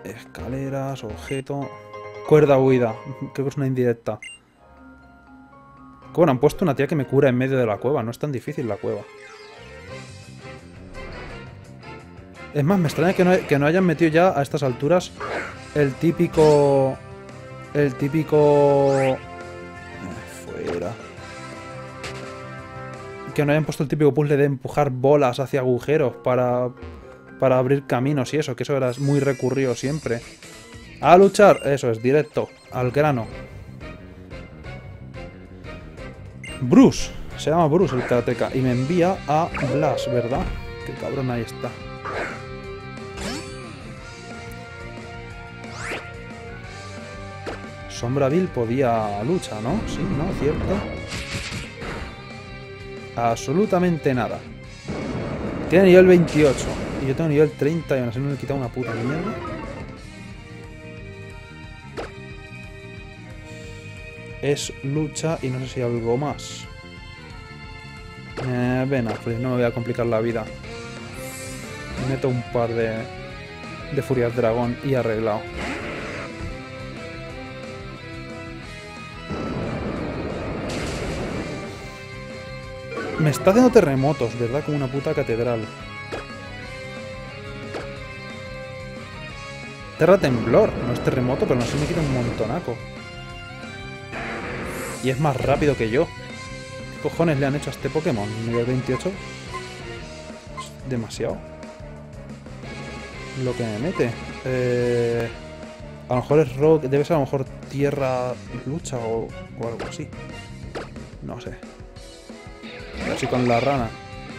Escaleras, objeto... Cuerda huida. Creo que es una indirecta. Bueno, han puesto una tía que me cura en medio de la cueva. No es tan difícil la cueva. Es más, me extraña que no hayan metido ya a estas alturas el típico... Fuera. Que no hayan puesto el típico puzzle de empujar bolas hacia agujeros para abrir caminos y eso, que eso era muy recurrido siempre. A luchar, eso es, directo, al grano. Bruce, se llama Bruce el karateka y me envía a Blas, ¿verdad? Qué cabrón, ahí está. Sombraville podía luchar, ¿no? Sí, ¿no? ¿Cierto? Absolutamente nada. Tiene nivel 28 y yo tengo nivel 30 y aún así no le he quitado una puta mierda. Es lucha y no sé si algo más. Ven, pues no me voy a complicar la vida. Meto un par de furias dragón y arreglado. Me está haciendo terremotos, ¿verdad? Como una puta catedral. Terra temblor. No es terremoto, pero no sé, me quita un montonaco. Y es más rápido que yo. ¿Qué cojones le han hecho a este Pokémon? Nivel 28. Es demasiado. Lo que me mete. A lo mejor es rock. Debe ser a lo mejor tierra lucha o algo así. No sé. Así con la rana.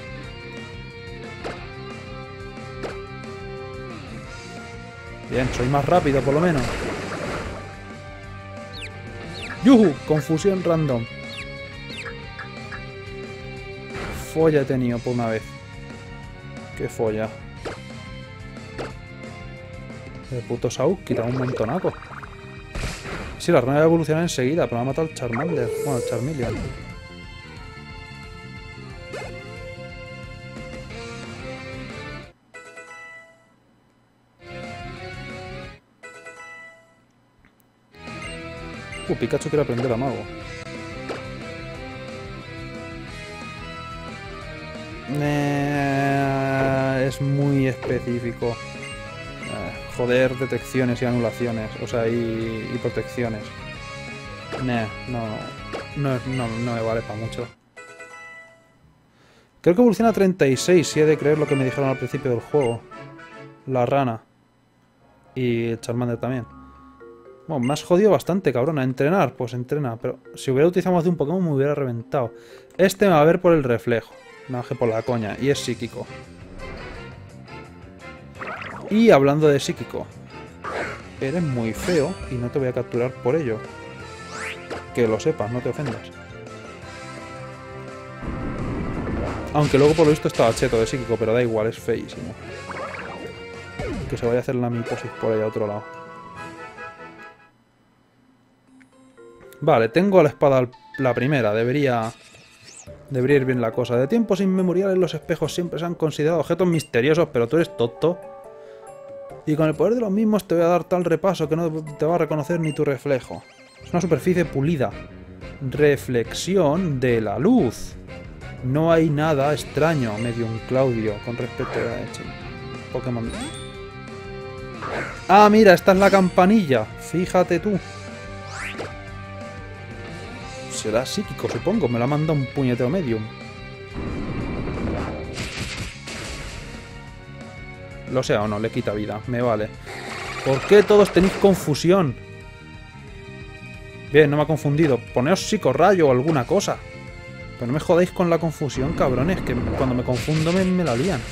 Bien, soy más rápido por lo menos. ¡Yuhu! Confusión random. Folla he tenido por una vez. ¿Qué folla? El puto Sauk quita un montonaco. Sí, la rana va a evolucionar enseguida, pero me ha matado el Charmander. Bueno, el Charmeleon. Pikachu quiere aprender a mago. Es muy específico. Joder, detecciones y anulaciones. O sea, y protecciones. No me vale para mucho. Creo que evoluciona a 36, si he de creer lo que me dijeron al principio del juego. La rana. Y el Charmander también. Bueno, me has jodido bastante, cabrón. A entrenar, pues entrena. Pero si hubiera utilizado más de un Pokémon me hubiera reventado. Este me va a ver por el reflejo. Me bajé por la coña. Y es psíquico. Y hablando de psíquico. Eres muy feo y no te voy a capturar por ello. Que lo sepas, no te ofendas. Aunque luego por lo visto estaba cheto de psíquico, pero da igual, es feísimo. Que se vaya a hacer la mitosis por ahí a otro lado. Vale, tengo la espada, la primera, debería ir bien la cosa. De tiempos inmemoriales los espejos siempre se han considerado objetos misteriosos, pero tú eres tonto. Y con el poder de los mismos te voy a dar tal repaso que no te va a reconocer ni tu reflejo. Es una superficie pulida. Reflexión de la luz. No hay nada extraño, Medium Claudio, con respecto a Pokémon. Ah, mira, esta es la campanilla. Fíjate tú. Será psíquico, supongo. Me la manda un puñetero Medium. Lo sea o no, le quita vida. Me vale. ¿Por qué todos tenéis confusión? Bien, no me ha confundido. Poneos psicorrayo o alguna cosa. Pero no me jodáis con la confusión, cabrones. Que cuando me confundo me la lían.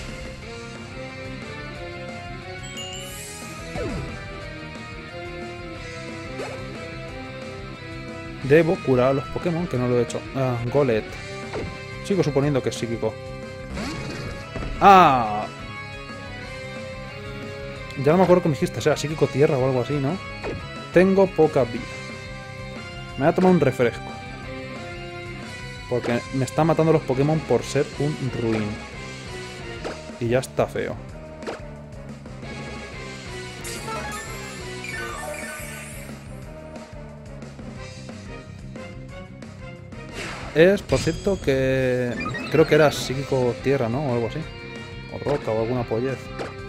Debo curar a los Pokémon, que no lo he hecho. Ah, Golett. Sigo suponiendo que es psíquico. ¡Ah! Ya no me acuerdo que me dijiste, sea psíquico tierra o algo así, ¿no? Tengo poca vida. Me voy a tomar un refresco. Porque me están matando los Pokémon por ser un ruin. Y ya está feo. es, por cierto, que creo que era psíquico tierra, ¿no? O algo así. O roca o alguna pollez.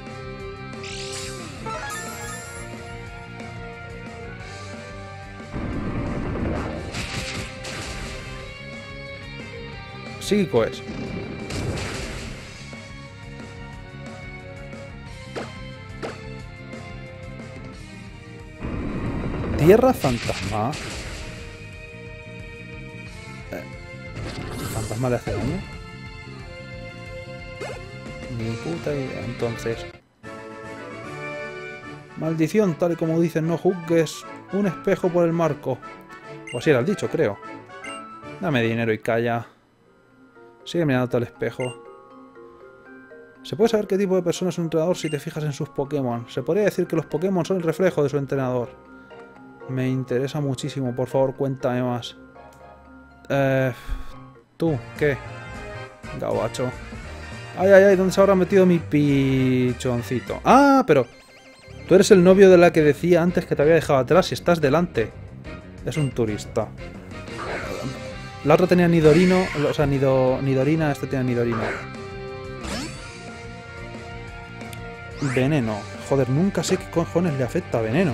Psíquico es. Tierra fantasma. ¿Fantasma le hace daño? Ni puta idea. Entonces... Maldición, tal y como dicen, no juzgues un espejo por el marco. O así era el dicho, creo. Dame dinero y calla. Sigue mirándote al espejo. Se puede saber qué tipo de persona es un entrenador si te fijas en sus Pokémon. Se podría decir que los Pokémon son el reflejo de su entrenador. Me interesa muchísimo, por favor, cuéntame más. ¿Tú? ¿Qué? Gabacho. Ay, ay, ay, ¿dónde se habrá metido mi pichoncito? Ah, pero... Tú eres el novio de la que decía antes que te había dejado atrás y estás delante. Es un turista. La otra tenía Nidorino, o sea, Nidorina, este tenía Nidorino. Veneno. Joder, nunca sé qué cojones le afecta veneno.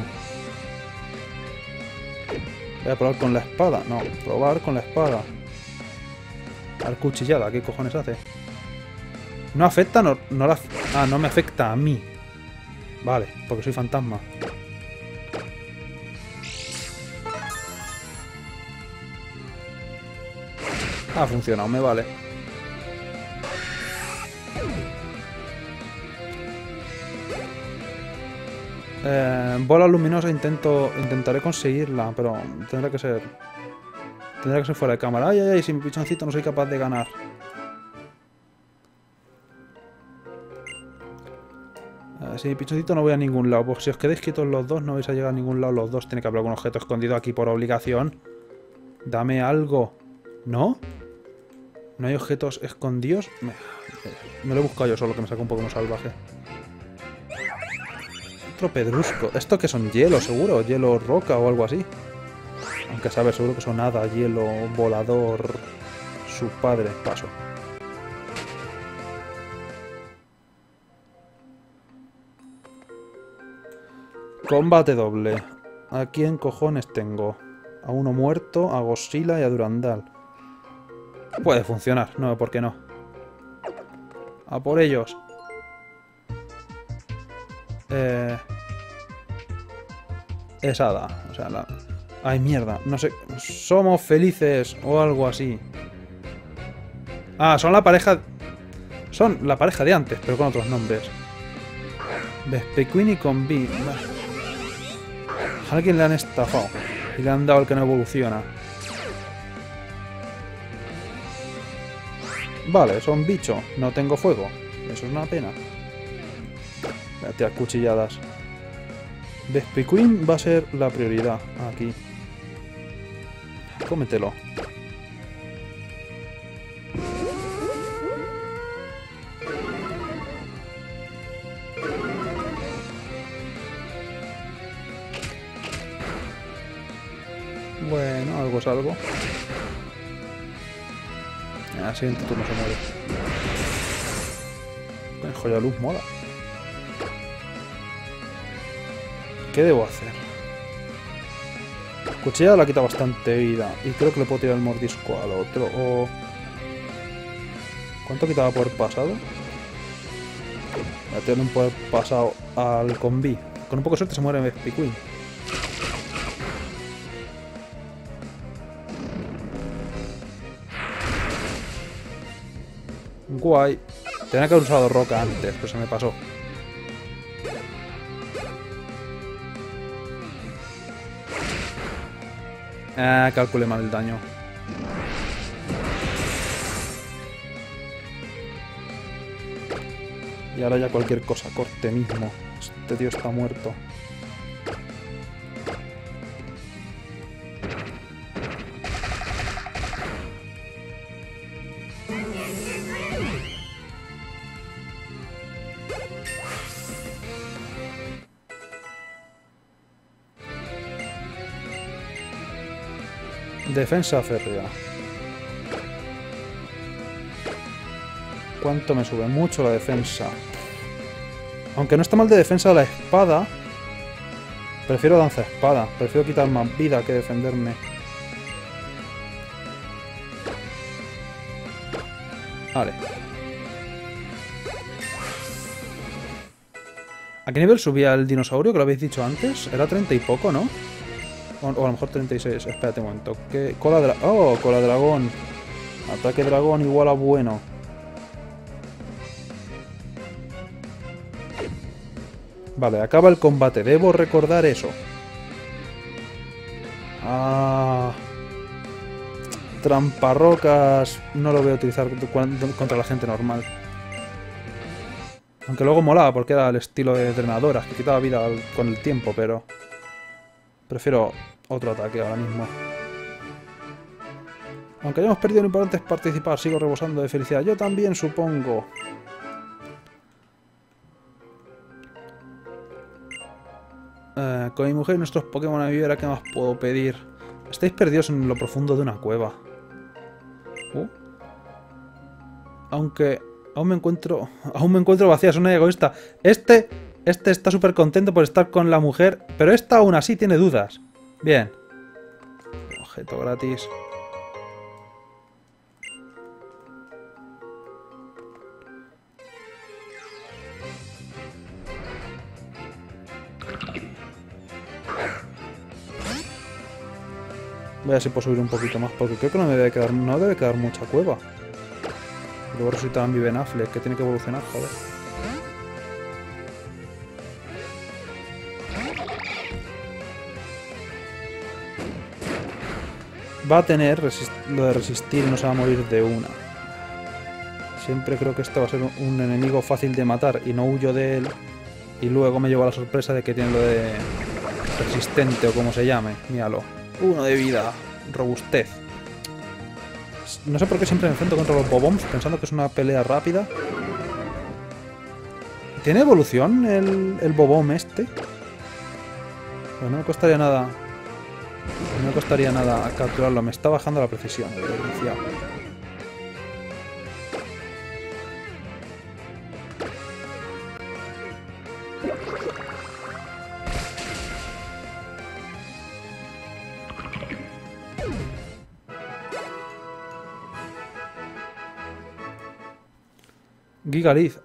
Voy a probar con la espada. No, probar con la espada. Al cuchillada, ¿qué cojones hace? No afecta, no la... Ah, no me afecta a mí. Vale, porque soy fantasma. Ha funcionado, me vale. Bola luminosa intentaré conseguirla, pero tendrá que ser fuera de cámara. Ay, ay, ay, sin pichoncito no soy capaz de ganar. Sin mi pichoncito no voy a ningún lado. Pues si os quedáis quietos los dos, no vais a llegar a ningún lado los dos. Tiene que haber algún objeto escondido aquí por obligación. Dame algo. ¿No? ¿No hay objetos escondidos? Me lo he buscado yo solo, que me saca un Pokémon salvaje. Otro pedrusco. ¿Esto que son hielo, seguro? Hielo roca o algo así. Aunque sabes, seguro que son hada, hielo, volador... Su padre. Paso. Combate doble. ¿A quién cojones tengo? A uno muerto, a Godzilla y a Durandal. Puede funcionar, no, ¿por qué no? A por ellos. Es hada. O sea, la... Ay, mierda. No sé. Somos felices o algo así. Ah, son la pareja... Son la pareja de antes, pero con otros nombres. Vespiquen y Combi. A alguien le han estafado. Y le han dado el que no evoluciona. Vale, son bichos. No tengo fuego. Eso es una pena. Voy a tirar cuchilladas. Vespiquen va a ser la prioridad. Aquí. Cómetelo. Bueno, algo es algo. El siguiente turno se muere. Con joya luz mola. ¿Qué debo hacer? Cuchilla le quita bastante vida. Y creo que le puedo tirar el mordisco al otro. O... ¿Cuánto quitaba por pasado? Voy a tirarle un poder pasado al combi. Con un poco de suerte se muere Vespiquen. Guay. Tenía que haber usado roca antes, pero se me pasó. Calculé mal el daño. Y ahora ya cualquier cosa corte mismo. Este tío está muerto. Defensa férrea. ¿Cuánto me sube? Mucho la defensa. Aunque no está mal de defensa la espada. Prefiero danza espada. Prefiero quitar más vida que defenderme. Vale. ¿A qué nivel subía el dinosaurio que lo habéis dicho antes? Era 30 y poco, ¿no? O a lo mejor 36. Espérate un momento. ¿Qué? ¡Oh! Cola dragón. Ataque dragón igual a bueno. Vale, acaba el combate. Debo recordar eso. Ah... Tramparrocas no lo voy a utilizar contra la gente normal. Aunque luego molaba porque era el estilo de drenadoras, que quitaba vida con el tiempo, pero... Prefiero otro ataque ahora mismo. Aunque hayamos perdido lo importante es participar, sigo rebosando de felicidad. Yo también, supongo. Con mi mujer y nuestros Pokémon a vivir, ¿qué más puedo pedir? Estáis perdidos en lo profundo de una cueva. Aunque aún me encuentro vacía, es una egoísta. Este está súper contento por estar con la mujer, pero esta aún así tiene dudas. Bien. Objeto gratis. Voy a ver si puedo subir un poquito más, porque creo que no debe quedar mucha cueva. Luego resucitará mi Ben Affleck, que tiene que evolucionar, joder. Va a tener lo de resistir y no se va a morir de una. Siempre creo que este va a ser un enemigo fácil de matar y no huyo de él. Y luego me llevo la sorpresa de que tiene lo de resistente o como se llame. Míralo. 1 de vida. Robustez. No sé por qué siempre me enfrento contra los Bobombs pensando que es una pelea rápida. ¿Tiene evolución el Bobomb este? Pues no me costaría nada. No me costaría nada capturarlo. Me está bajando la precisión. Gigalith,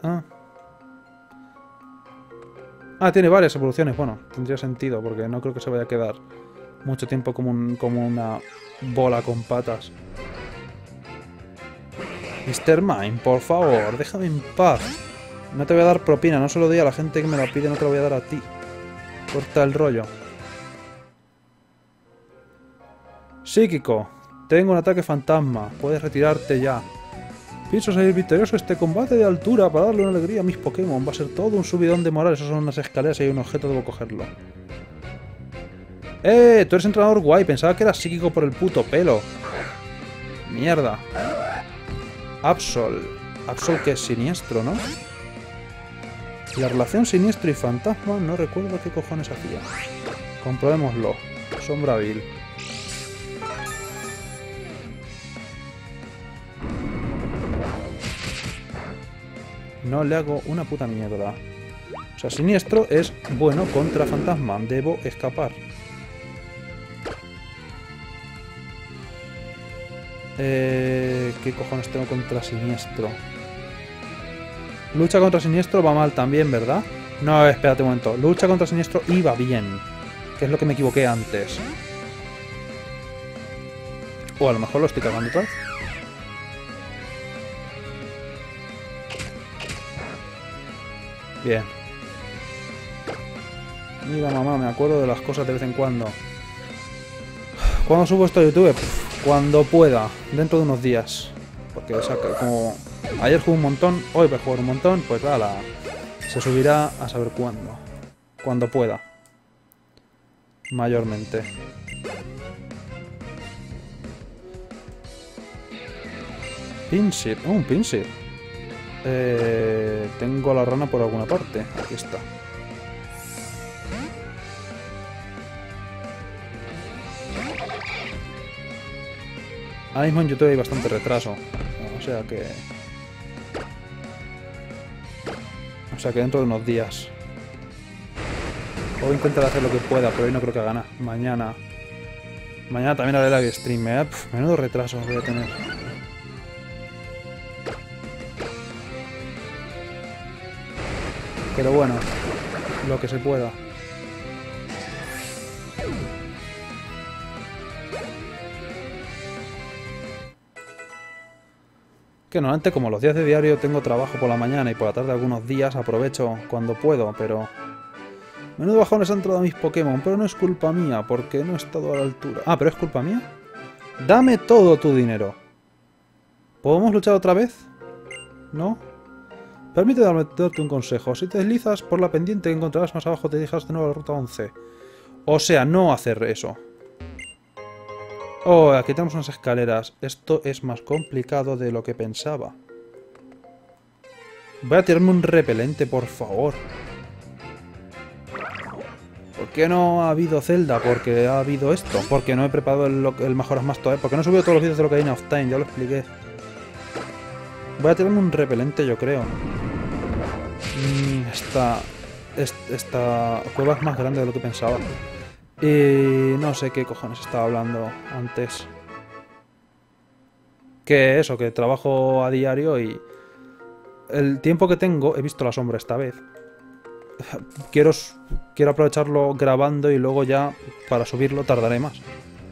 tiene varias evoluciones. Bueno, tendría sentido, porque no creo que se vaya a quedar mucho tiempo como una bola con patas. Mr. Mime, por favor, déjame en paz. No te voy a dar propina, no se lo doy a la gente que me la pide, no te lo voy a dar a ti. Corta el rollo. Psíquico, tengo un ataque fantasma, puedes retirarte ya. Pienso salir victorioso este combate de altura para darle una alegría a mis Pokémon. Va a ser todo un subidón de moral. Esas son unas escaleras y hay un objeto, debo cogerlo. Tú eres entrenador guay. Pensaba que eras psíquico por el puto pelo. Mierda. Absol. Absol que es siniestro, ¿no? La relación siniestro y fantasma no recuerdo qué cojones hacía. Comprobémoslo. Sombraville. No le hago una puta mierda. O sea, siniestro es bueno contra fantasma. Debo escapar. ¿Qué cojones tengo contra siniestro? Lucha contra siniestro va mal también, ¿verdad? No, espérate un momento. Lucha contra siniestro iba bien. Que es lo que me equivoqué antes. O a lo mejor lo estoy cagando otra vez. Bien. Mira, mamá, me acuerdo de las cosas de vez en cuando. ¿Cuándo subo esto a YouTube? Cuando pueda, dentro de unos días. Porque como ayer jugué un montón, hoy voy a jugar un montón, pues nada, se subirá a saber cuándo. Cuando pueda. Mayormente. Pinsir. Oh, un Pinsir. Tengo a la rana por alguna parte. Aquí está. Ahora mismo en YouTube hay bastante retraso. O sea que... sea que dentro de unos días. Voy a intentar hacer lo que pueda, pero hoy no creo que gane. Mañana. Mañana también haré live stream. Menudo retraso voy a tener. Pero bueno, lo que se pueda. Que normalmente como los días de diario tengo trabajo por la mañana y por la tarde algunos días, aprovecho cuando puedo, pero... Menudo bajones han entrado a mis Pokémon, pero no es culpa mía, porque no he estado a la altura. Ah, ¿pero es culpa mía? ¡Dame todo tu dinero! ¿Podemos luchar otra vez? ¿No? Permíteme darte un consejo. Si te deslizas por la pendiente que encontrarás más abajo, te dirijas de nuevo a la ruta 11. O sea, no hacer eso. Oh, aquí tenemos unas escaleras. Esto es más complicado de lo que pensaba. Voy a tirarme un repelente, por favor. ¿Por qué no ha habido Zelda? Porque ha habido esto. Porque no he preparado el Majora's Mask todavía. Porque no he subido todos los vídeos de Ocarina of Time, ya lo expliqué. Voy a tirarme un repelente, yo creo. Esta cueva es más grande de lo que pensaba. Y no sé qué cojones estaba hablando antes. Que eso, que trabajo a diario y... El tiempo que tengo, he visto la sombra esta vez. Quiero aprovecharlo grabando y luego ya para subirlo tardaré más.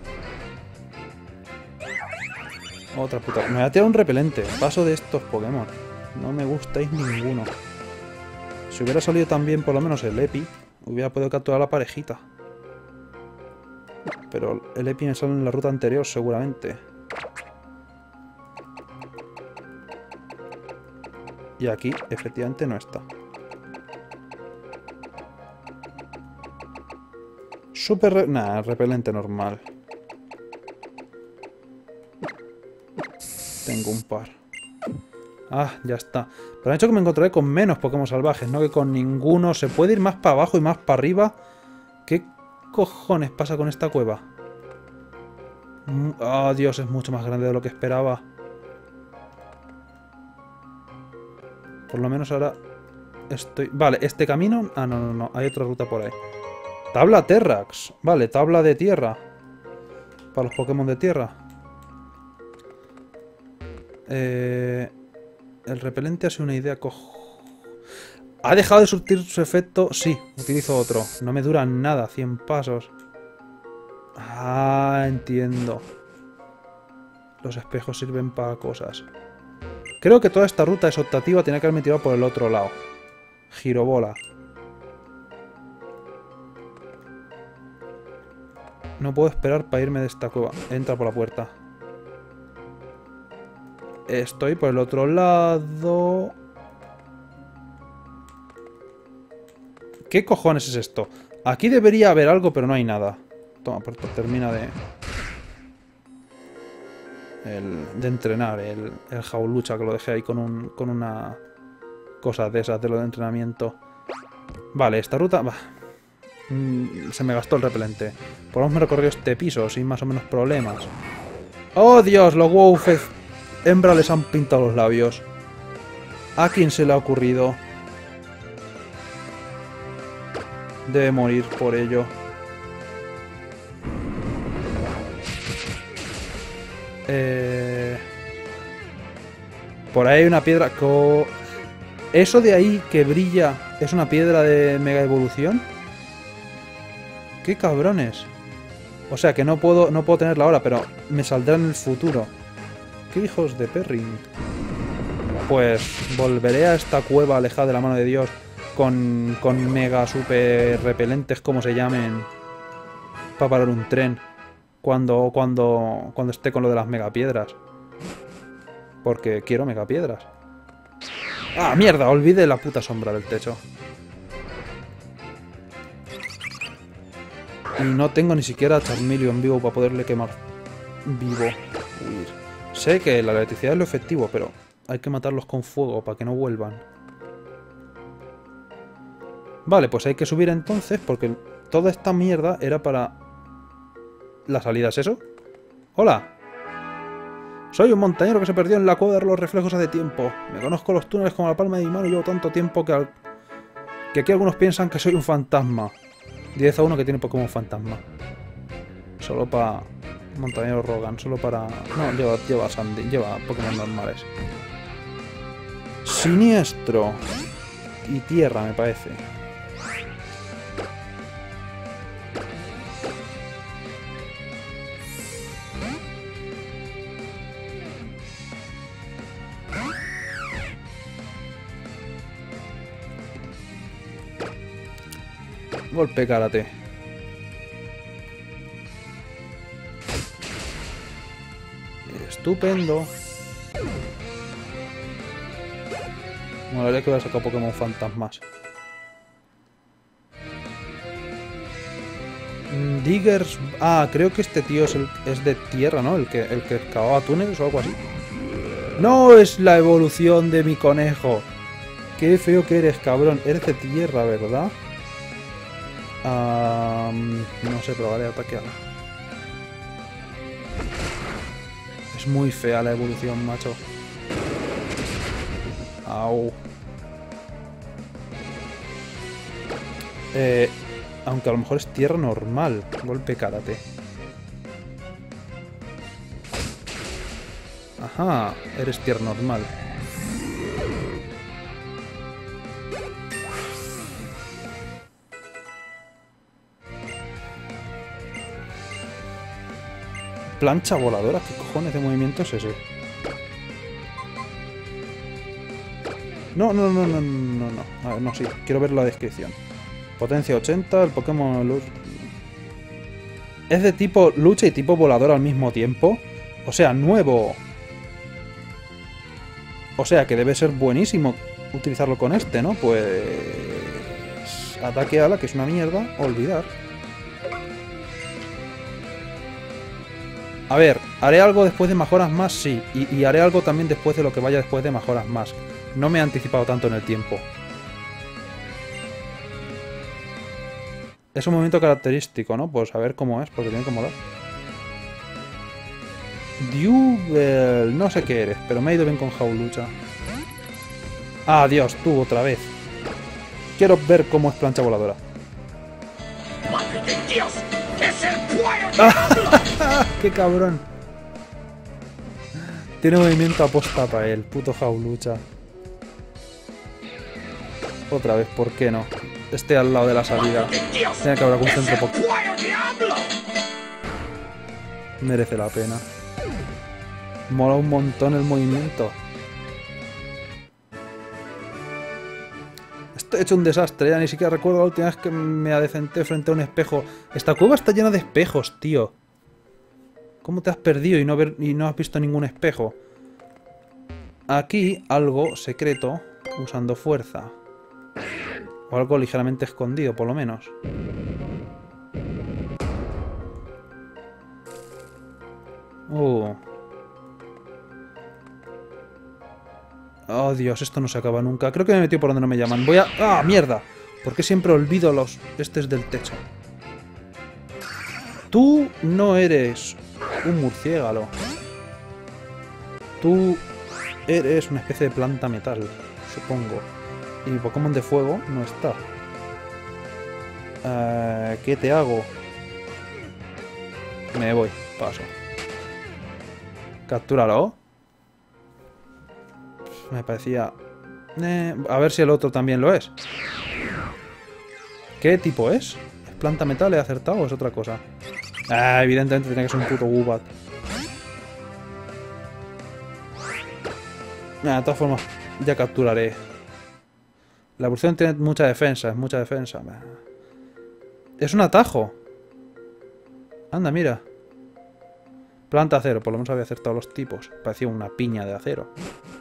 Otra puta. Me voy a tirar un repelente. Paso de estos Pokémon. No me gustáis ninguno. Si hubiera salido también por lo menos el Epi, hubiera podido capturar la parejita. Pero el Epi me sale en la ruta anterior seguramente. Y aquí efectivamente no está. Nah, repelente normal. Tengo un par. Ah, ya está. Pero han hecho que me encontraré con menos Pokémon salvajes, no que con ninguno. ¿Se puede ir más para abajo y más para arriba? ¿Qué cojones pasa con esta cueva? Oh, Dios, es mucho más grande de lo que esperaba. Por lo menos ahora estoy... Vale, este camino... Ah, no. Hay otra ruta por ahí. Tabla Terrax. Vale, tabla de tierra. Para los Pokémon de tierra. El repelente ha sido una idea ¿Ha dejado de surtir su efecto? Sí, utilizo otro. No me dura nada, 100 pasos. Ah, entiendo. Los espejos sirven para cosas. Creo que toda esta ruta es optativa, tenía que haberme tirado por el otro lado. Girobola. No puedo esperar para irme de esta cueva. Entra por la puerta. Estoy por el otro lado. ¿Qué cojones es esto? Aquí debería haber algo, pero no hay nada. Toma, pues termina de entrenar el jaulucha, que lo dejé ahí con una cosa de esas de lo de entrenamiento. Vale, esta ruta... se me gastó el repelente. Por lo menos me recorrió este piso sin más o menos problemas. ¡Oh, Dios! Los Wowfez hembra les han pintado los labios. ¿A quién se le ha ocurrido? Debe morir por ello. Por ahí hay una piedra... ¿Eso de ahí que brilla es una piedra de mega evolución? ¡Qué cabrones! O sea que no puedo tenerla ahora, pero me saldrá en el futuro. ¡Qué hijos de perrin! Pues volveré a esta cueva alejada de la mano de Dios con mega super repelentes, como se llamen, para parar un tren cuando esté con lo de las megapiedras. Porque quiero megapiedras. ¡Ah, mierda! Olvidé la puta sombra del techo. Y no tengo ni siquiera a Charmeleon vivo para poderle quemar vivo. Huir. Sé que la electricidad es lo efectivo, pero hay que matarlos con fuego para que no vuelvan. Vale, pues hay que subir entonces, porque toda esta mierda era para... ¿La salida es eso? ¡Hola! Soy un montañero que se perdió en la cueva de los reflejos hace tiempo. Me conozco los túneles como la palma de mi mano y llevo tanto tiempo que Que aquí algunos piensan que soy un fantasma. 10 a 1 que tiene Pokémon fantasma. Solo para... Montañero Rogan, solo para... No, lleva Sandy, lleva Pokémon normales. Siniestro. Y tierra, me parece. Golpe karate. Estupendo. Molaría que hubiera sacado Pokémon fantasmas. Diggers... Ah, creo que este tío es de tierra, ¿no? El que excavaba túneles o algo así. ¡No! Es la evolución de mi conejo. Qué feo que eres, cabrón. Eres de tierra, ¿verdad? No sé, probaré ataque ala. Es muy fea la evolución, macho. Au. Aunque a lo mejor es tierra normal. Golpe karate. Ajá, eres tierra normal. Plancha voladora, ¿qué cojones de movimiento es ese? No. A ver, no, sí, quiero ver la descripción. Potencia 80, el Pokémon luz. Es de tipo lucha y tipo volador al mismo tiempo. O sea, nuevo. O sea, que debe ser buenísimo utilizarlo con este, ¿no? Pues... Ataque ala, que es una mierda. Olvidar. A ver, haré algo después de mejoras más, sí. Y haré algo también después de lo que vaya después de mejoras más. No me he anticipado tanto en el tiempo. Es un movimiento característico, ¿no? Pues a ver cómo es, porque tiene que molar. Dewbell, no sé qué eres, pero me ha ido bien con Jaulucha. Ah, Dios, tú otra vez. Quiero ver cómo es plancha voladora. ¡Madre de Dios! ¡Es el ¡Ah! ¡Qué cabrón! Tiene movimiento aposta para él, puto Jaulucha. Otra vez, ¿por qué no? Esté al lado de la salida. Tiene que haber algún centro Pokémon. Merece la pena. Mola un montón el movimiento. Estoy hecho un desastre, ya ni siquiera recuerdo la última vez que me adecenté frente a un espejo. Esta cueva está llena de espejos, tío. ¿Cómo te has perdido y no has visto ningún espejo? Aquí algo secreto usando fuerza. O algo ligeramente escondido, por lo menos. Oh, Dios, esto no se acaba nunca. Creo que me he metido por donde no me llaman. Voy a... ¡Ah, mierda! ¿Por qué siempre olvido los estes del techo? Tú no eres un murciélago. Tú eres una especie de planta metal, supongo. Y mi Pokémon de fuego no está. ¿Qué te hago? Me voy, paso. Captúralo. Me parecía... a ver si el otro también lo es. ¿Qué tipo es? ¿Es planta metal? ¿He acertado o es otra cosa? Ah, evidentemente tiene que ser un puto Woobat. De todas formas, ya capturaré. La evolución tiene mucha defensa, es mucha defensa. Es un atajo. Anda, mira. Planta acero, por lo menos había acertado los tipos. Parecía una piña de acero.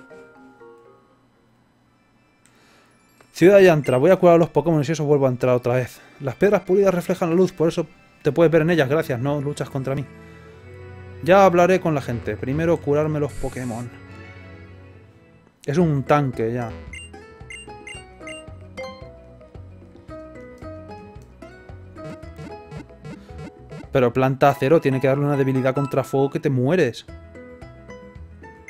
Ciudad Yantra, voy a curar a los Pokémon y si eso vuelvo a entrar otra vez. Las piedras pulidas reflejan la luz, por eso te puedes ver en ellas, gracias, no luchas contra mí. Ya hablaré con la gente, primero curarme los Pokémon. Es un tanque ya. Pero planta acero tiene que darle una debilidad contra fuego que te mueres.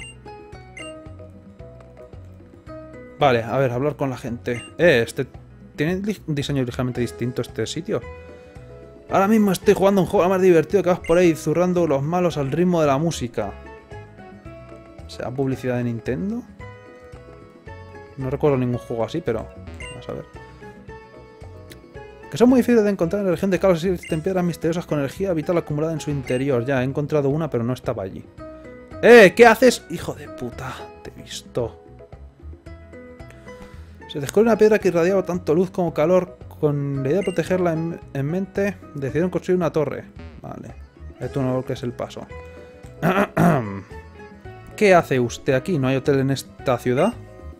Vale, a ver, hablar con la gente. Este tiene un diseño ligeramente distinto este sitio. Ahora mismo estoy jugando un juego más divertido que vas por ahí zurrando los malos al ritmo de la música. ¿Será publicidad de Nintendo? No recuerdo ningún juego así, pero... Vamos a ver. Que son muy difíciles de encontrar en la región de Kalos y existen piedras misteriosas con energía vital acumulada en su interior. Ya, he encontrado una, pero no estaba allí. ¿Qué haces? Hijo de puta, te he visto. Se descubrió una piedra que irradiaba tanto luz como calor. Con la idea de protegerla en mente, decidieron construir una torre. Vale. Esto no es el paso. ¿Qué hace usted aquí? ¿No hay hotel en esta ciudad?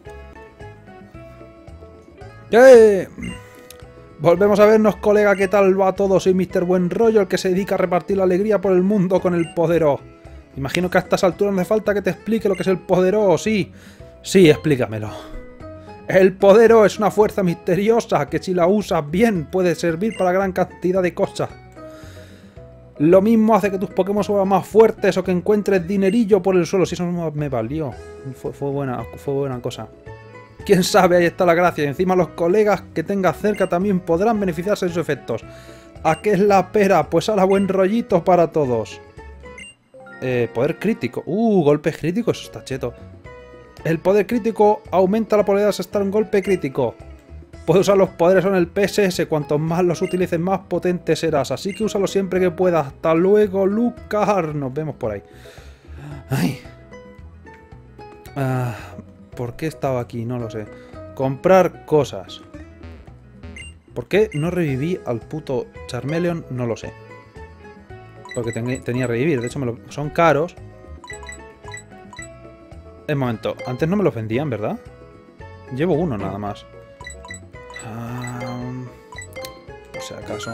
¡Eh! Volvemos a vernos, colega. ¿Qué tal va todo? Soy Mr. Buen Rollo, el que se dedica a repartir la alegría por el mundo con el Podero. Imagino que a estas alturas no hace falta que te explique lo que es el Podero, ¿sí? Sí, explícamelo. El Podero es una fuerza misteriosa que si la usas bien puede servir para gran cantidad de cosas. Lo mismo hace que tus Pokémon sean más fuertes o que encuentres dinerillo por el suelo. Si eso me valió. Fue buena cosa. Quién sabe, ahí está la gracia. Y encima los colegas que tengas cerca también podrán beneficiarse de sus efectos. ¿A qué es la pera? Pues ahora buen rollito para todos. Poder crítico. Golpes críticos. Eso está cheto. El poder crítico aumenta la probabilidad de asestar un golpe crítico. Puedes usar los poderes en el PSS. Cuanto más los utilices, más potente serás. Así que úsalo siempre que puedas. Hasta luego, Lucar. Nos vemos por ahí. Ay. ¿Por qué estaba aquí? No lo sé. Comprar cosas. ¿Por qué no reviví al puto Charmeleon? No lo sé. Porque tenía revivir. De hecho, son caros. Un momento. Antes no me los vendían, ¿verdad? Llevo uno nada más. Por si acaso.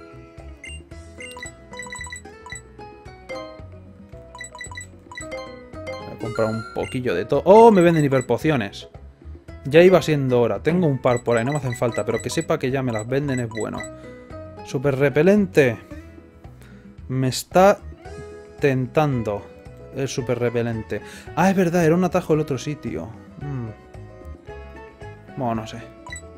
Voy a comprar un poquillo de todo. ¡Oh! Me venden hiperpociones. Ya iba siendo hora. Tengo un par por ahí, no me hacen falta. Pero que sepa que ya me las venden es bueno. Super repelente. Me está tentando el super repelente. Ah, es verdad, era un atajo del otro sitio. Bueno, no sé.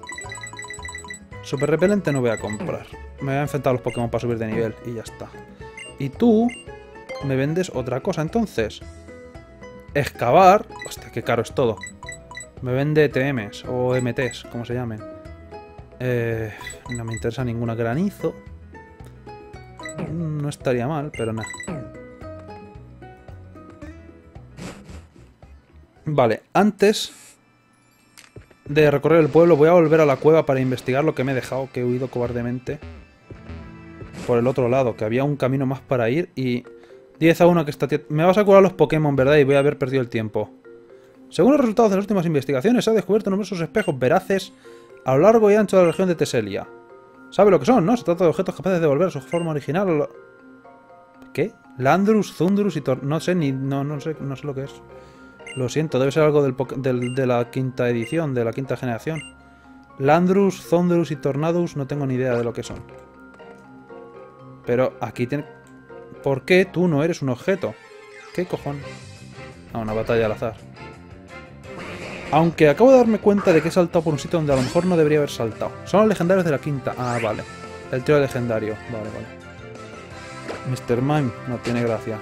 Super repelente no voy a comprar. Me voy a enfrentar a los Pokémon para subir de nivel y ya está. Y tú me vendes otra cosa entonces. Excavar. Hostia, qué caro es todo. Me vende TMs o MTs, como se llamen. No me interesa ninguna. Granizo. No estaría mal, pero nada. Vale, antes de recorrer el pueblo voy a volver a la cueva para investigar lo que me he dejado, que he huido cobardemente por el otro lado, que había un camino más para ir y 10-1 que está... Me vas a curar los Pokémon, ¿verdad? Y voy a haber perdido el tiempo. Según los resultados de las últimas investigaciones, se ha descubierto numerosos espejos veraces a lo largo y ancho de la región de Teselia. ¿Sabe lo que son, no? Se trata de objetos capaces de devolver a su forma original. ¿Qué? Landrus, Thundurus y no sé no sé lo que es. Lo siento, debe ser algo de la quinta edición, de la quinta generación. Landrus, Thundurus y Tornadus no tengo ni idea de lo que son. Pero aquí tiene... ¿Por qué tú no eres un objeto? ¿Qué cojones? Ah, una batalla al azar. Aunque acabo de darme cuenta de que he saltado por un sitio donde a lo mejor no debería haber saltado. Son los legendarios de la quinta. Ah, vale. El trío legendario. Vale, vale. Mr. Mime no tiene gracia.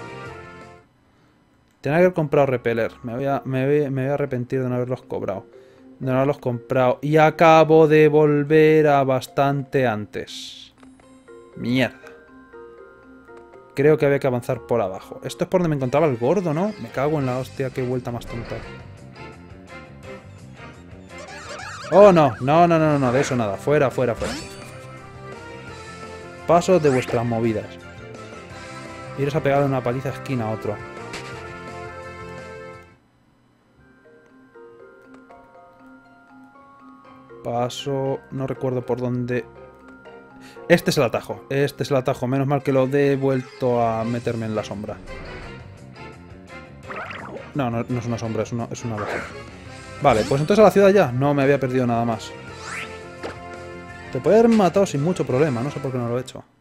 Tenía que haber comprado repeler. Me voy a arrepentir de no haberlos cobrado. De no haberlos comprado. Y acabo de volver a bastante antes. Mierda. Creo que había que avanzar por abajo. Esto es por donde me encontraba el gordo, ¿no? Me cago en la hostia. Qué vuelta más tonta. Oh, no. No. De eso nada. Fuera. Paso de vuestras movidas. Iros a pegar una paliza esquina a otro. Paso... No recuerdo por dónde... Este es el atajo. Menos mal que lo he vuelto a meterme en la sombra. No es una sombra, es una baja. Vale, pues entonces a la ciudad ya. No me había perdido nada más. Te puede haber matado sin mucho problema. No sé por qué no lo he hecho.